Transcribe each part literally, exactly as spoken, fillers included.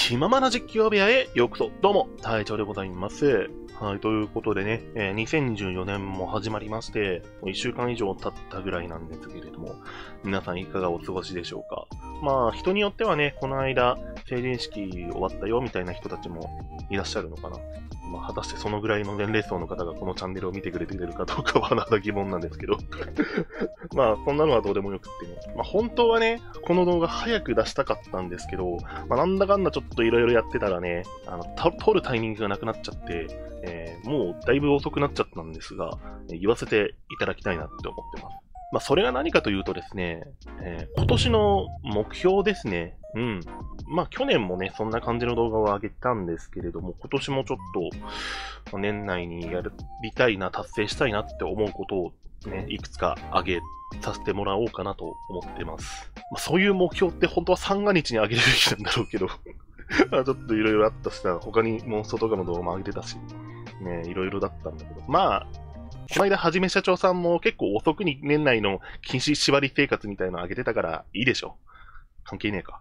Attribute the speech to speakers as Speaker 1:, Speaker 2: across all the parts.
Speaker 1: 気ままな実況部屋へようこそ。どうも、隊長でございます。はい、ということでね、えー、にせんにじゅうよねんも始まりまして、もういっしゅうかん以上経ったぐらいなんですけれども、皆さんいかがお過ごしでしょうか。まあ、人によってはね、この間、成人式終わったよみたいな人たちもいらっしゃるのかな。まあ、果たしてそのぐらいの年齢層の方がこのチャンネルを見てくれているかどうかはまだ疑問なんですけど。まあ、そんなのはどうでもよくってね。まあ、本当はね、この動画早く出したかったんですけど、まあ、なんだかんだちょっといろいろやってたらね、あの、撮るタイミングがなくなっちゃって、えー、もうだいぶ遅くなっちゃったんですが、言わせていただきたいなって思ってます。まあ、それが何かというとですね、えー、今年の目標ですね。うん。まあ、去年もね、そんな感じの動画を上げたんですけれども、今年もちょっと、年内にやりたいな、達成したいなって思うことをね、いくつか上げさせてもらおうかなと思ってます。まあ、そういう目標って本当は三が日に上げるべきなんだろうけど、まあちょっといろいろあったしさ、他にモンストとかの動画も上げてたし、ね、いろいろだったんだけど、まあ、この間、はじめ社長さんも結構遅くに年内の禁止縛り生活みたいなの上げてたからいいでしょ。関係ねえか。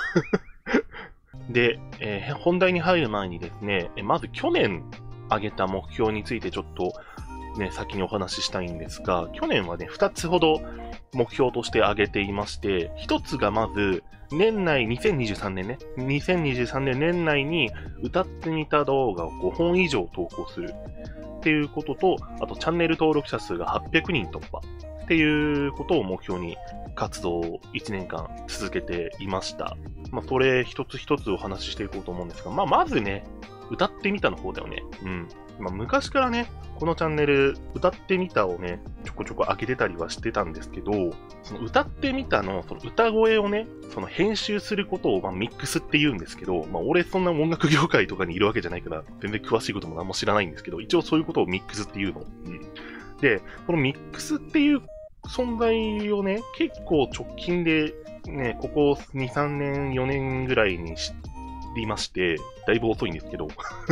Speaker 1: で、えー、本題に入る前にですね、まず去年上げた目標についてちょっとね、先にお話ししたいんですが、去年はね、ふたつほど目標として挙げていまして、ひとつがまず、年内、にせんにじゅうさんねんね、にせんにじゅうさんねん年内に歌ってみた動画をごほん以上投稿するっていうことと、あとチャンネル登録者数がはっぴゃくにん突破っていうことを目標に活動をいちねんかん続けていました。まあ、それ一つ一つお話ししていこうと思うんですが、まあ、まずね、歌ってみたの方だよね。うん。まあ、昔からね、このチャンネル、歌ってみたをね、ちょこちょこ上げてたりはしてたんですけど、その歌ってみたの、その歌声をね、その編集することを、まあ、ミックスって言うんですけど、まあ、俺そんな音楽業界とかにいるわけじゃないから、全然詳しいことも何も知らないんですけど、一応そういうことをミックスって言うの。うん。で、このミックスっていう存在をね、結構直近で、ね、ここに、さんねん、よねんぐらいに知りまして、だいぶ遅いんですけど、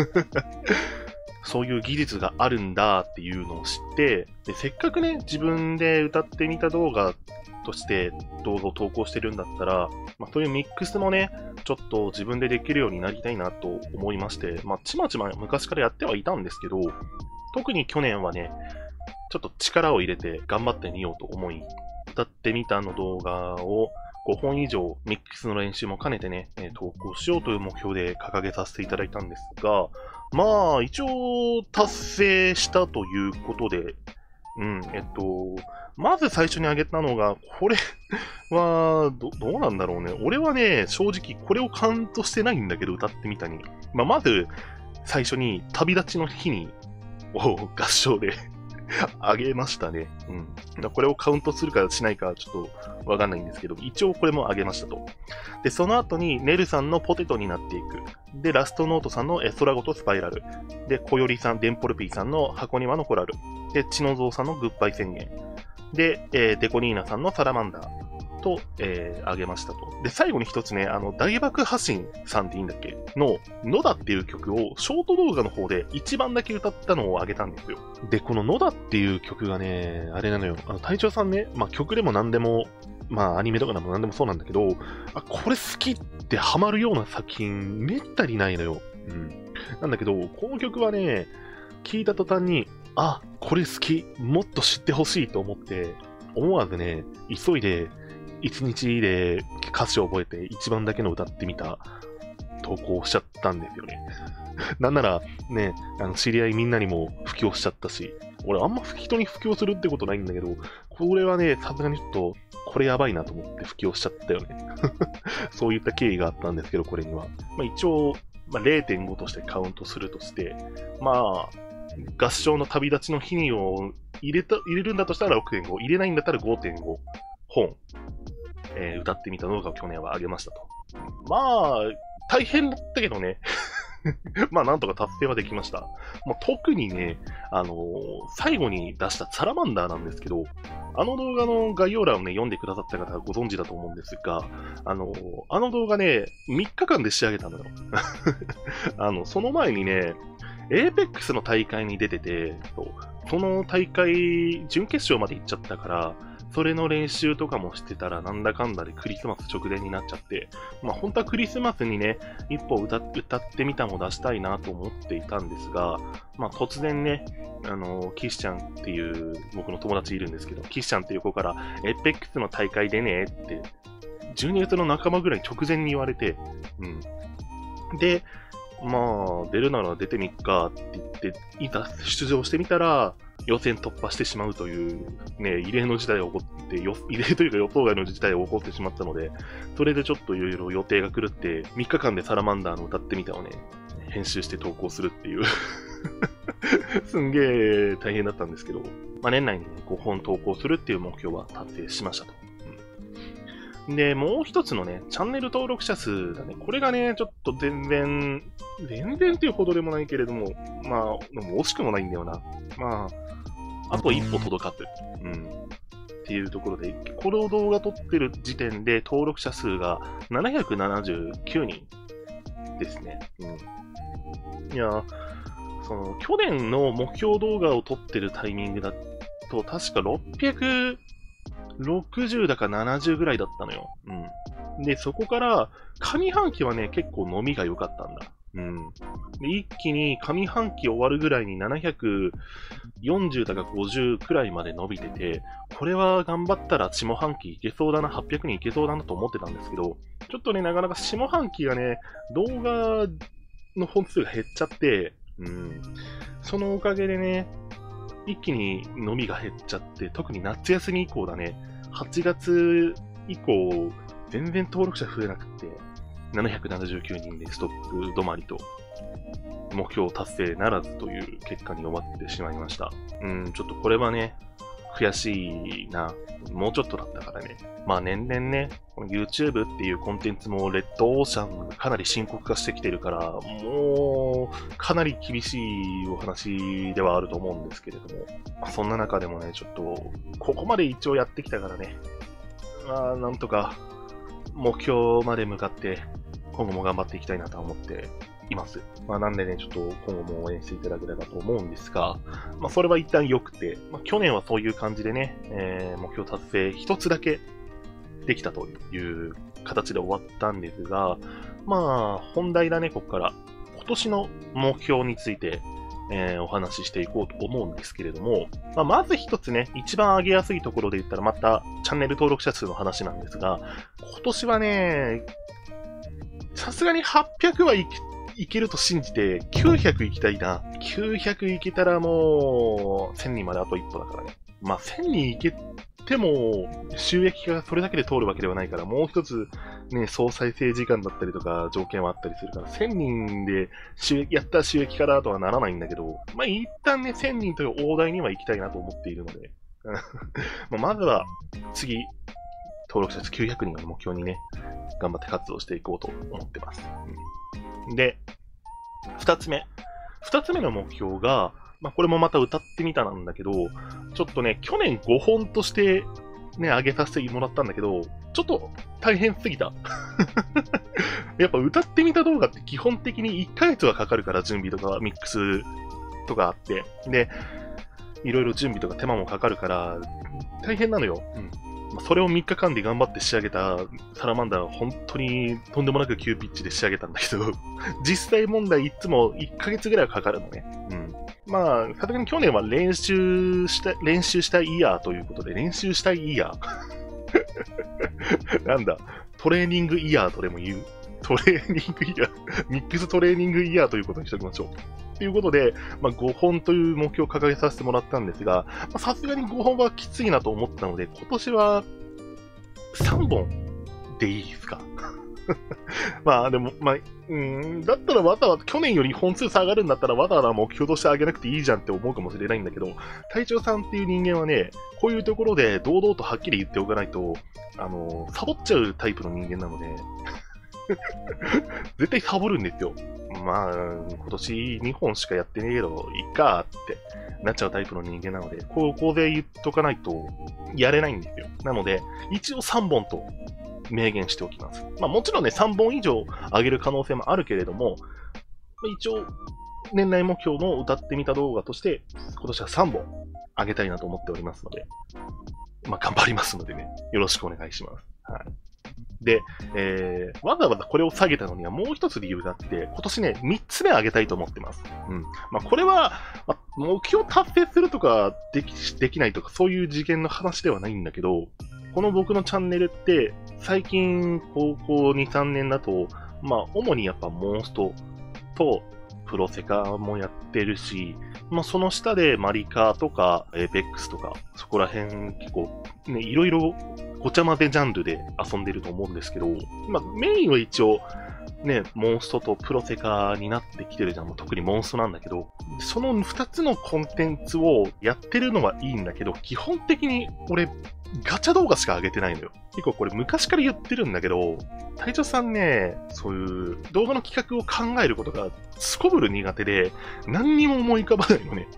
Speaker 1: そういう技術があるんだっていうのを知って、で、せっかくね、自分で歌ってみた動画として動画を投稿してるんだったら、まあ、そういうミックスもね、ちょっと自分でできるようになりたいなと思いまして、まあ、ちまちま昔からやってはいたんですけど、特に去年はね、ちょっと力を入れて頑張ってみようと思い、歌ってみたの動画をごほん以上ミックスの練習も兼ねてね、投稿しようという目標で掲げさせていただいたんですが、まあ、一応達成したということで、うん、えっと、まず最初に挙げたのが、これはど、どうなんだろうね。俺はね、正直これをカウントしてないんだけど、歌ってみたに。まあ、まず、最初に旅立ちの日に、を合唱であげましたね。うん。これをカウントするかしないかちょっとわかんないんですけど、一応これもあげましたと。で、その後にネルさんのポテトになっていく。で、ラストノートさんの空ごとスパイラル。で、小よりさん、デンポルピーさんの箱庭のコラル。で、チノゾウさんのグッバイ宣言。で、えー、デコニーナさんのサラマンダー。と、えー、あげましたと。で、最後に一つね、あの、大爆破神さんでいいんだっけの、野田っていう曲を、ショート動画の方で一番だけ歌ったのをあげたんですよ。で、この野田っていう曲がね、あれなのよ。あの、隊長さんね、まあ、曲でも何でも、まあ、アニメとかでも何でもそうなんだけど、あ、これ好きってハマるような作品、めったにないのよ。うん。なんだけど、この曲はね、聞いた途端に、あ、これ好き、もっと知ってほしいと思って、思わずね、急いで、一日で歌詞を覚えて一番だけの歌ってみた投稿しちゃったんですよね。なんならね、あの知り合いみんなにも布教しちゃったし、俺あんま人に布教するってことないんだけど、これはね、さすがにちょっとこれやばいなと思って布教しちゃったよね。そういった経緯があったんですけど、これには。まあ、一応、まあ、れいてんご としてカウントするとして、まあ、合唱の旅立ちの日にを入れた、入れるんだとしたら ろくてんご、入れないんだったら ごてんご 本。えー、歌ってみた動画を去年は上げましたと。まあ、大変だったけどね。まあ、なんとか達成はできました。まあ、特にね、あのー、最後に出したサラマンダーなんですけど、あの動画の概要欄をね、読んでくださった方はご存知だと思うんですが、あのー、あの動画ね、みっかかんで仕上げたのよ。あの、その前にね、エーペックスの大会に出てて、その大会、準決勝まで行っちゃったから、 それの練習とかもしてたら、なんだかんだでクリスマス直前になっちゃって、まあ本当はクリスマスにね、一歩歌歌ってみたも出したいなと思っていたんですが、まあ突然ね、あの、キッシャンっていう僕の友達いるんですけど、キッシャンっていう子から、エイペックスの大会でねって、じゅうにがつの半ばぐらい直前に言われて、うん。で、まあ、出るなら出てみっかって言って、いざ出場してみたら、予選突破してしまうという、ね、異例の事態が起こって、異例というか予想外の事態が起こってしまったので、それでちょっといろいろ予定が狂って、みっかかんでサラマンダーの歌ってみたをね、編集して投稿するっていうすんげえ大変だったんですけど、まあ、年内に、ね、ごほん投稿するっていう目標は達成しましたと。うん、で、もう一つのね、チャンネル登録者数だね。これがね、ちょっと全然、全然っていうほどでもないけれども、まあ、でも惜しくもないんだよな。まあ、あと一歩届かず。うん。っていうところで、この動画撮ってる時点で登録者数がななひゃくななじゅうきゅうにんですね。うん。いや、その、去年の目標動画を撮ってるタイミングだと、確かろっぴゃくろくじゅうだかななじゅうぐらいだったのよ。うん。で、そこから、上半期はね、結構伸びが良かったんだ。うん。で、一気に上半期終わるぐらいにななひゃくよんじゅうだかごじゅうくらいまで伸びてて、これは頑張ったら下半期いけそうだな、はっぴゃくにんいけそうだなと思ってたんですけど、ちょっとね、なかなか下半期がね、動画の本数が減っちゃって、うん。そのおかげでね、一気に伸びが減っちゃって、特に夏休み以降だね、はちがつ以降、全然登録者増えなくて、ななひゃくななじゅうきゅうにんでストップ止まりと、目標達成ならずという結果に終わってしまいました。うん、ちょっとこれはね、悔しいな。もうちょっとだったからね。まあ年々ね、YouTube っていうコンテンツもレッドオーシャンがかなり深刻化してきてるから、もうかなり厳しいお話ではあると思うんですけれども、まあ、そんな中でもね、ちょっと、ここまで一応やってきたからね、まあなんとか目標まで向かって今後も頑張っていきたいなと思っています。まあなんでね、ちょっと今後も応援していただければと思うんですが、まあそれは一旦良くて、まあ去年はそういう感じでね、えー、目標達成一つだけできたという形で終わったんですが、まあ本題だね、ここから。今年の目標について、えー、お話ししていこうと思うんですけれども、まあ、まず一つね、一番上げやすいところで言ったらまたチャンネル登録者数の話なんですが、今年はね、さすがにはっぴゃくはいきいけると信じて、きゅうひゃくいきたいな。きゅうひゃくいけたらもう、せんにんまであと一歩だからね。まあ、せんにんいけても、収益がそれだけで通るわけではないから、もう一つ、ね、総再生時間だったりとか、条件はあったりするから、せんにんで収益、やったら収益からとはならないんだけど、まあ、一旦ね、せんにんという大台には行きたいなと思っているので、まあまずは、次、登録者数きゅうひゃくにんを目標にね、頑張って活動していこうと思ってます。うん、で、二つ目。二つ目の目標が、まあ、これもまた歌ってみたなんだけど、ちょっとね、去年ごほんとしてね、上げさせてもらったんだけど、ちょっと大変すぎた。やっぱ歌ってみた動画って基本的にいっかげつはかかるから、準備とかミックスとかあって。で、いろいろ準備とか手間もかかるから、大変なのよ。うんそれをみっかかんで頑張って仕上げたサラマンダーは本当にとんでもなく急ピッチで仕上げたんだけど、実際問題いつもいっかげつぐらいはかかるのね。うん。まあ、さすがに去年は練習した、練習したいイヤーということで、練習したいイヤーなんだ、トレーニングイヤーとでも言う。トレーニングイヤー、ミックストレーニングイヤーということにしておきましょう。ということで、まあ、ごほんという目標を掲げさせてもらったんですが、さすがにごほんはきついなと思ったので、今年はさんぼんでいいですかまあでも、まあ、うん、だったらわざわざ、去年より本数下がるんだったらわざわざ目標として上げなくていいじゃんって思うかもしれないんだけど、隊長さんっていう人間はね、こういうところで堂々とはっきり言っておかないと、あの、サボっちゃうタイプの人間なので、絶対サボるんですよ。まあ、今年にほんしかやってねえけど、いっかってなっちゃうタイプの人間なので、こう、こうで言っとかないとやれないんですよ。なので、一応さんぼんと明言しておきます。まあもちろんね、さんぼん以上上げる可能性もあるけれども、一応、年内目標の歌ってみた動画として、今年はさんぼん上げたいなと思っておりますので、 まあ、頑張りますのでね、よろしくお願いします。はい。で、えー、わざわざこれを下げたのにはもう一つ理由があって、今年ね、みっつめ上げたいと思ってます。うん。まあ、これは、まあ、目標達成するとか、でき、できないとか、そういう次元の話ではないんだけど、この僕のチャンネルって、最近、高校に、さんねんだと、まあ、主にやっぱモンストと、プロセカもやってるし、まあ、その下でマリカとか、エーペックスとか、そこら辺結構、ね、いろいろごちゃ混ぜジャンルで遊んでると思うんですけど、まあ、メインは一応、ね、モンストとプロセカになってきてるじゃん。もう特にモンストなんだけど、そのふたつのコンテンツをやってるのはいいんだけど、基本的に俺、ガチャ動画しか上げてないのよ。結構これ昔から言ってるんだけど、隊長さんね、そういう動画の企画を考えることがすこぶる苦手で、何にも思い浮かばないのね。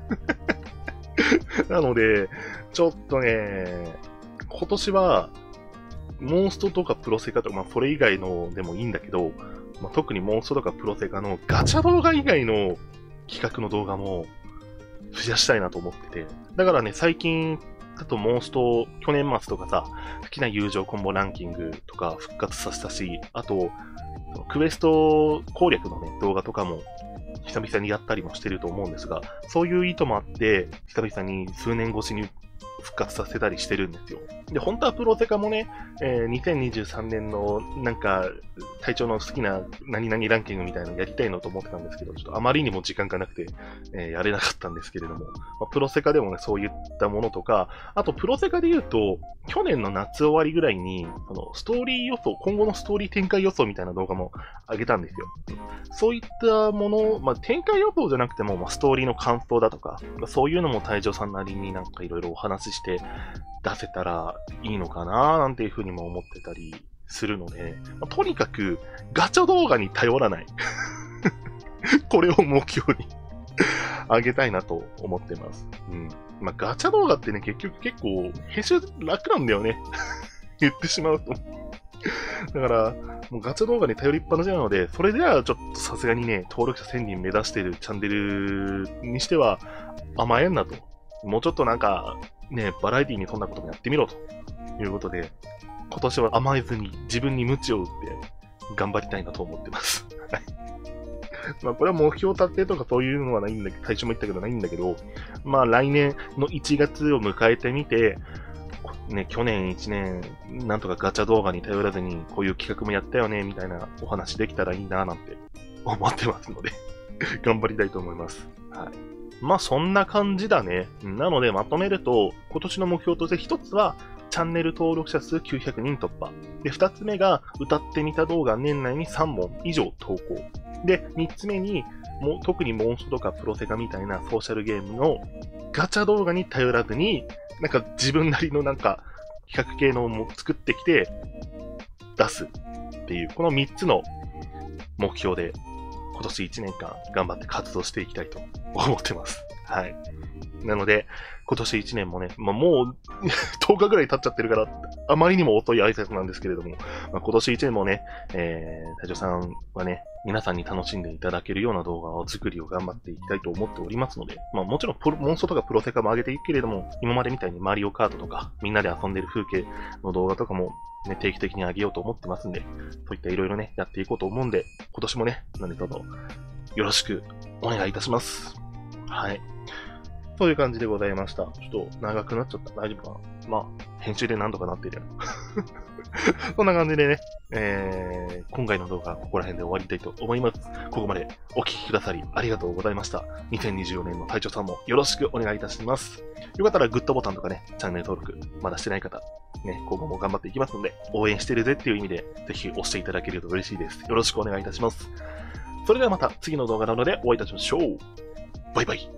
Speaker 1: なので、ちょっとね、今年は、モンストとかプロセカとか、まあそれ以外のでもいいんだけど、まあ、特にモンストとかプロセカのガチャ動画以外の企画の動画も増やしたいなと思ってて。だからね、最近、あとモンスト、去年末とかさ、好きな友情コンボランキングとか復活させたし、あと、クエスト攻略のね、動画とかも久々にやったりもしてると思うんですが、そういう意図もあって、久々に数年越しに復活させたりしてるんですよ。で、本当はプロセカもね、えー、にせんにじゅうさんねんのなんか、隊長の好きな何々ランキングみたいなのやりたいのと思ってたんですけど、ちょっとあまりにも時間がなくて、えー、やれなかったんですけれども、まあ、プロセカでもね、そういったものとか、あとプロセカで言うと、去年の夏終わりぐらいに、そのストーリー予想、今後のストーリー展開予想みたいな動画も上げたんですよ。そういったもの、まあ、展開予想じゃなくても、まあ、ストーリーの感想だとか、そういうのも隊長さんなりになんかいろいろお話しして出せたらいいのかななんていうふうにも思ってたりするので、まあ、とにかくガチャ動画に頼らない。これを目標に上げたいなと思ってます。うん。まあ、ガチャ動画ってね、結局結構編集楽なんだよね。言ってしまうと。だから、もうガチャ動画に頼りっぱなしなので、それではちょっとさすがにね、登録者せんにん目指しているチャンネルにしては甘えんなと。もうちょっとなんか、ね、バラエティに富んだこともやってみろということで、今年は甘えずに自分に鞭を打って頑張りたいなと思ってます。はい。まあこれは目標達成とかそういうのはないんだけど、最初も言ったけどないんだけど、まあ来年のいちがつを迎えてみて、ね、去年いちねん、なんとかガチャ動画に頼らずにこういう企画もやったよね、みたいなお話できたらいいななんて思ってますので、頑張りたいと思います。はい。まあそんな感じだね。なのでまとめると、今年の目標として一つは、チャンネル登録者数きゅうひゃくにん突破。で、二つ目が、歌ってみた動画年内にさんぼん以上投稿。で、三つ目に、も特にモンストとかプロセカみたいなソーシャルゲームのガチャ動画に頼らずに、なんか自分なりのなんか企画系のも作ってきて出すっていう、このみっつの目標で今年いちねんかん頑張って活動していきたいと思ってます。はい。なので、今年いちねんもね、まあ、もうとおかぐらい経っちゃってるから、あまりにも遅い挨拶なんですけれども、まあ、今年いちねんもね、えー、隊長さんはね、皆さんに楽しんでいただけるような動画を作りを頑張っていきたいと思っておりますので、まあもちろんプロモンストとかプロセカも上げていくけれども、今までみたいにマリオカートとか、みんなで遊んでる風景の動画とかもね、定期的に上げようと思ってますんで、そういったいろいろね、やっていこうと思うんで、今年もね、何卒よろしくお願いいたします。はい。という感じでございました。ちょっと長くなっちゃった。大丈夫かな？まあ、編集で何とかなってるよ。そんな感じでね、えー、今回の動画はここら辺で終わりたいと思います。ここまでお聞きくださりありがとうございました。にせんにじゅうよねんの隊長さんもよろしくお願いいたします。よかったらグッドボタンとかね、チャンネル登録まだしてない方、ね、今後も頑張っていきますので、応援してるぜっていう意味で、ぜひ押していただけると嬉しいです。よろしくお願いいたします。それではまた次の動画などでお会いいたしましょう。バイバイ。